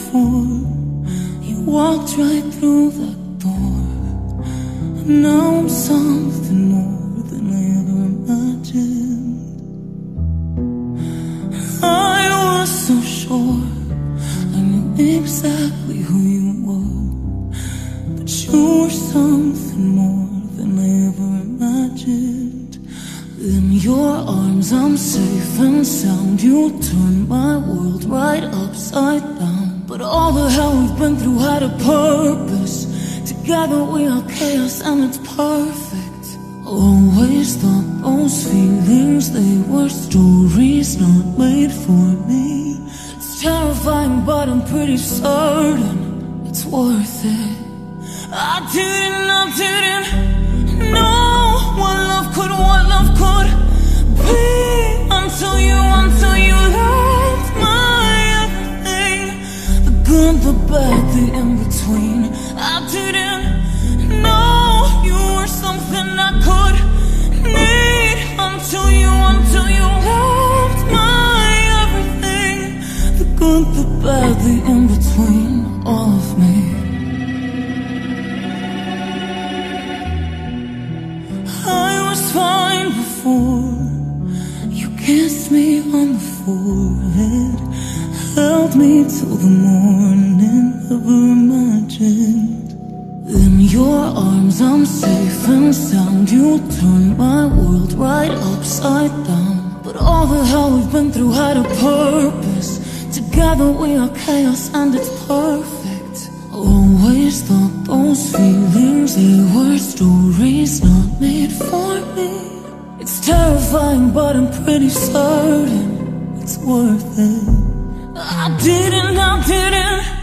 before. You walked right through that door, and now I'm something more than I ever imagined. I was so sure I knew exactly who you were, but you were something more than I ever imagined. In your arms I'm safe and sound. You turned my world right upside down. But all the hell we've been through had a purpose. Together we are chaos and it's perfect. Always thought those feelings, they were stories not made for me. It's terrifying but I'm pretty certain it's worth it. I didn't know what love could be until you left my everything. The good, the bad, the in-between. I didn't know you were something I could need until you left my everything. The good, the bad, the in-between, all of me. I was fine before. You kissed me on the forehead, held me till the morning, never imagined. In your arms I'm safe and sound. You turned my world right upside down. But all the hell we've been through had a purpose. Together we are chaos and it's perfect. Always thought those feelings, they were stories not made for me. It's terrifying but I'm pretty certain it's worth it. I didn't